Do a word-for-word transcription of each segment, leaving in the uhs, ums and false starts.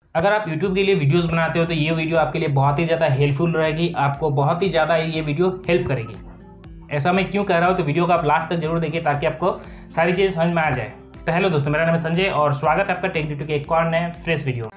अगर आप यूट्यूब के लिए वीडियोस बनाते हो तो ये वीडियो आपके लिए बहुत ही ज़्यादा हेल्पफुल रहेगी, आपको बहुत ही ज़्यादा ये वीडियो हेल्प करेगी। ऐसा मैं क्यों कह रहा हूँ, तो वीडियो को आप लास्ट तक जरूर देखिए ताकि आपको सारी चीज़ें समझ में आ जाए। तो हेलो दोस्तों, मेरा नाम है संजय और स्वागत है आपका टेक डिटो के एक और नए फ्रेश वीडियो।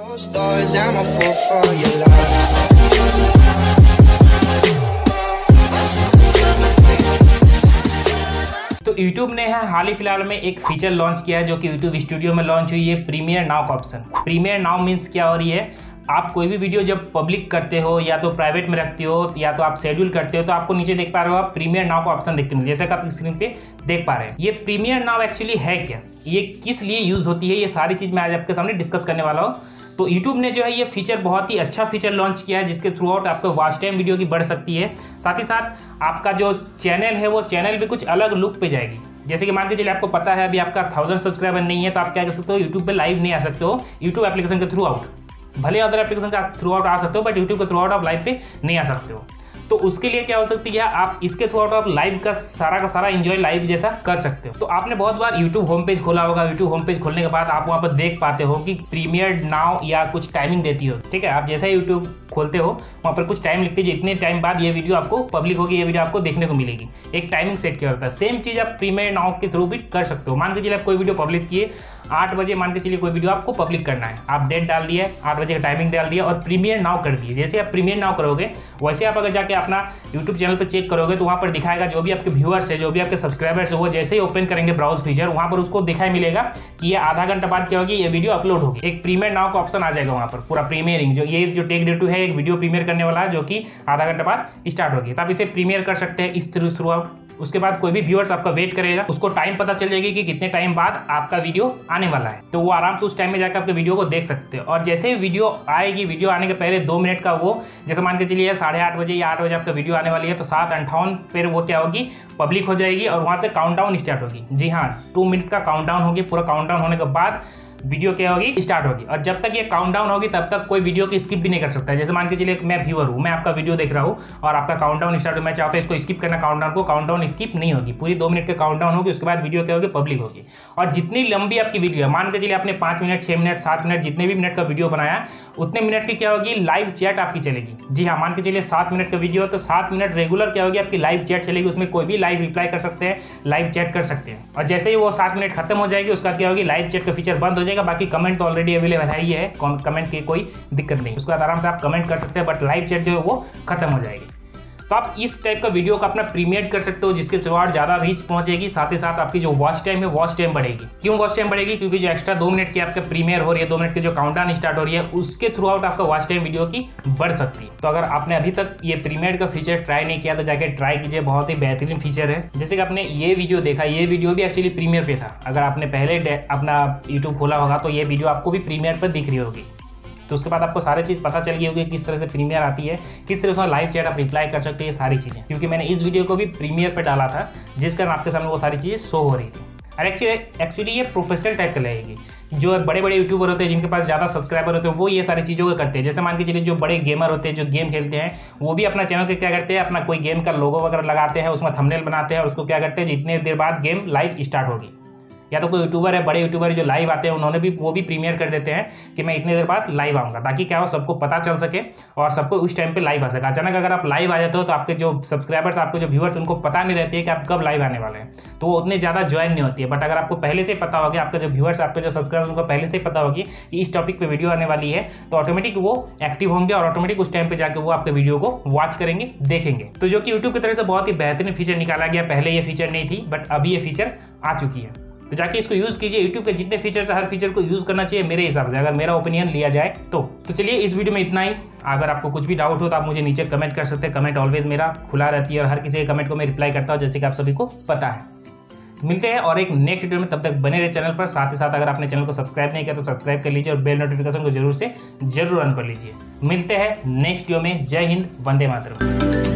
तो YouTube ने है हाल ही फिलहाल में एक फीचर लॉन्च किया है जो कि YouTube स्टूडियो में लॉन्च हुई है, प्रीमियर नाउ का ऑप्शन। प्रीमियर नाउ मीन्स क्या हो रही है, आप कोई भी वीडियो जब पब्लिक करते हो या तो प्राइवेट में रखते हो या तो आप शेड्यूल करते हो तो आपको नीचे देख पा रहे हो आप प्रीमियर नाउ का ऑप्शन देखते हो, जैसा कि आप स्क्रीन पे देख पा रहे हैं। ये प्रीमियर नाउ एक्चुअली है क्या, ये किस लिए यूज होती है, ये सारी चीज मैं आज आपके सामने डिस्कस करने वाला हूँ। तो YouTube ने जो है ये फीचर बहुत ही अच्छा फीचर लॉन्च किया है जिसके थ्रू आउट आपको वॉच टाइम वीडियो की बढ़ सकती है। साथ ही साथ आपका जो चैनल है वो चैनल भी कुछ अलग लुक पे जाएगी। जैसे कि मान के चलिए आपको पता है अभी आपका थाउजेंड सब्सक्राइबर नहीं है तो आप क्या कर सकते हो, यूट्यूब पे लाइव नहीं आ सकते हो यूट्यूब एप्लीकेशन के थ्रू आउट। भले अदर एप्लीकेशन का थ्रू आउट आ सकते हो बट यूट्यूब के थ्रू आउट आप लाइव पे नहीं आ सकते हो। तो उसके लिए क्या हो सकती है, आप इसके थ्रू आउट आप लाइव का सारा का सारा एंजॉय लाइव जैसा कर सकते हो। तो आपने बहुत बार यूट्यूब होम पेज खोला होगा, यूट्यूब होम पेज खोलने के बाद आप वहाँ पर देख पाते हो कि प्रीमियर नाउ या कुछ टाइमिंग देती हो, ठीक है। आप जैसे ही यूट्यूब खोलते हो वहाँ पर कुछ टाइम लिखते हो, इतने टाइम बाद ये वीडियो आपको पब्लिक होगी, ये वीडियो आपको देखने को मिलेगी। एक टाइमिंग सेट किया होता है। सेम चीज़ आप प्रीमियर नाउ के थ्रू भी कर सकते हो। मान के चलिए आप कोई वीडियो पब्लिश किए आठ बजे, मान के चलिए कोई वीडियो आपको पब्लिक करना है, आप डेट डाल दिए, आठ बजे का टाइमिंग डाल दिया और प्रीमियर नाउ कर दिए। जैसे आप प्रीमियर नाउ करोगे वैसे आप अगर जाके अपना यूट्यूब चैनल पर चेक करोगे तो वहाँ पर दिखाएगा जो भी आपके व्यूअर्स है, जो भी आपके सब्सक्राइबर्स है, वो जैसे ही ओपन करेंगे ब्राउज फीचर वहाँ पर उसको दिखाई मिलेगा कि ये आधा घंटा बाद क्या होगी, ये वीडियो अपलोड होगी। एक प्रीमियर नाउ का ऑप्शन आ जाएगा वहाँ पर, पूरा प्रीमियरिंग। जो ये जो टेक डिटो है एक वीडियो प्रीमियर करने वाला है जो कि आधा घंटा बाद स्टार्ट होगी, तो आप इसे प्रीमियर कर सकते हैं इस थ्रू थ्रू आउट। उसके बाद कोई भी व्यूअर्स आपका वेट करेगा, उसको टाइम पता चल जाएगी कि कितने टाइम बाद आपका वीडियो आने वाला है, तो वो आराम से उस टाइम में जाकर आपके वीडियो को देख सकते हैं। और जैसे ही वीडियो आएगी, वीडियो आने के पहले दो मिनट का वो, जैसे मान के चलिए साढ़े आठ बजे या आठ बजे आपका वीडियो आने वाली है तो सात अंठावन फिर वो क्या होगी, पब्लिक हो जाएगी और वहाँ से काउंटडाउन स्टार्ट होगी। जी हाँ, टू मिनट का काउंटडाउन होगी। पूरा काउंटडाउन होने के बाद वीडियो क्या होगी, स्टार्ट होगी। और जब तक ये काउंटडाउन होगी तब तक कोई वीडियो की स्किप भी नहीं कर सकता है। जैसे मान के चलिए मैं व्यूअर हूँ, मैं आपका वीडियो देख रहा हूँ और आपका काउंटडाउन स्टार्ट, मैं चाहता हूँ इसको स्किप करना, काउंटडाउन को, काउंटडाउन स्किप नहीं होगी, पूरी दो मिनट का काउंटडाउन होगी। उसके बाद वीडियो क्या होगी, पब्लिक होगी। और जितनी लंबी आपकी वीडियो है, मान के चलिए आपने पाँच मिनट छः मिनट सात मिनट जितने भी मिनट का वीडियो बनाया उतने मिनट की क्या होगी, लाइव चैट आपकी चलेगी। जी हाँ, मान के चलिए सात मिनट का वीडियो तो सात मिनट रेगुलर क्या होगी, आपकी लाइव चैट चलेगी। उसमें कोई भी लाइव रिप्लाई कर सकते हैं, लाइव चैट कर सकते हैं। और जैसे ही वो सात मिनट खत्म हो जाएगी उसका क्या होगी, लाइव चैट का फीचर बंद हो जाएगा। बाकी कमेंट तो ऑलरेडी अवेलेबल है ही है, कमेंट की कोई दिक्कत नहीं, उसके बाद आराम से आप कमेंट कर सकते हैं, बट लाइव चैट जो है वो खत्म हो जाएगी। तो आप इस टाइप का वीडियो को अपना प्रीमियर कर सकते हो जिसके थ्रू आउट ज़्यादा रीच पहुंचेगी। साथ ही साथ आपकी जो वॉच टाइम है वॉच टाइम बढ़ेगी। क्यों वॉच टाइम बढ़ेगी, क्योंकि जो एक्स्ट्रा दो मिनट की आपका प्रीमियर हो रही है, दो मिनट की जो काउंटडाउन स्टार्ट हो रही है उसके थ्रू आउट आपका वॉच टाइम वीडियो की बढ़ सकती है। तो अगर आपने अभी तक ये प्रीमियर का फीचर ट्राई नहीं किया तो जाके ट्राई कीजिए, बहुत ही बेहतरीन फीचर है। जैसे कि आपने ये वीडियो देखा, ये वीडियो भी एक्चुअली प्रीमियर पे था। अगर आपने पहले अपना यूट्यूब खोला होगा तो ये वीडियो आपको भी प्रीमियर पर दिख रही होगी। तो उसके बाद आपको सारी चीज़ पता चल गई होगी किस तरह से प्रीमियर आती है, किस तरह से लाइव चैट आप रिप्लाई कर सकते हैं, ये सारी चीज़ें। क्योंकि मैंने इस वीडियो को भी प्रीमियर पे डाला था जिस कारण आपके सामने वो सारी चीज़ें शो हो रही थी। और एक्चुअली एक्चुअली ये प्रोफेशनल टाइप का लगेगी। जो बड़े बड़े यूट्यूबर होते हैं जिनके पास ज़्यादा सब्सक्राइबर होते हैं वो ये सारी चीज़ों को करते हैं। जैसे मान के चलिए जो बड़े गेमर होते हैं जो गेम खेलते हैं वो भी अपना चैनल के क्या करते हैं, अपना कोई गेम का लोगो वगैरह लगाते हैं, उसमें थंबनेल बनाते हैं और उसको क्या करते हैं, जितने देर बाद गेम लाइव स्टार्ट होगी। या तो कोई यूट्यूबर है, बड़े यूट्यूबर जो लाइव आते हैं उन्होंने भी वो भी प्रीमियर कर देते हैं कि मैं इतने देर बाद लाइव आऊँगा, ताकि क्या हो सबको पता चल सके और सबको उस टाइम पे लाइव आ सके। अचानक अगर आप लाइव आ जाते हो तो आपके जो सब्सक्राइबर्स, आपके जो व्यूअर्स, उनको पता नहीं रहती है कि आप कब लाइव आने वाले हैं, तो वो उतने ज़्यादा ज्वाइन नहीं होती है। बट अगर आपको पहले से पता होगा, आपके जो व्यूअर्स, आपके जो सब्सक्राइबर्स, उनको पहले से पता होगी कि इस टॉपिक पर वीडियो आने वाली है, तो ऑटोमेटिक वो एक्टिव होंगे और ऑटोमेटिक उस टाइम पर जाकर वो आपके वीडियो को वॉच करेंगे, देखेंगे। तो जो कि यूट्यूब की तरफ से बहुत ही बेहतरीन फीचर निकाला गया। पहले ये फीचर नहीं थी बट अभी ये फीचर आ चुकी है। तो जाके इसको यूज़ कीजिए। यूट्यूब के जितने फीचर्स है हर फीचर को यूज़ करना चाहिए मेरे हिसाब से, अगर मेरा ओपिनियन लिया जाए तो। तो चलिए इस वीडियो में इतना ही। अगर आपको कुछ भी डाउट हो तो आप मुझे नीचे कमेंट कर सकते हैं। कमेंट ऑलवेज मेरा खुला रहती है और हर किसी के कमेंट को मैं रिप्लाई करता हूँ, जैसे कि आप सभी को पता है। तो मिलते हैं और एक नेक्स्ट वीडियो में, तब तक बने रहे चैनल पर। साथ ही साथ अगर आपने चैनल को सब्सक्राइब नहीं किया तो सब्सक्राइब कर लीजिए और बेल नोटिफिकेशन को जरूर से जरूर ऑन कर लीजिए। मिलते हैं नेक्स्ट वीडियो में। जय हिंद, वंदे मातरम।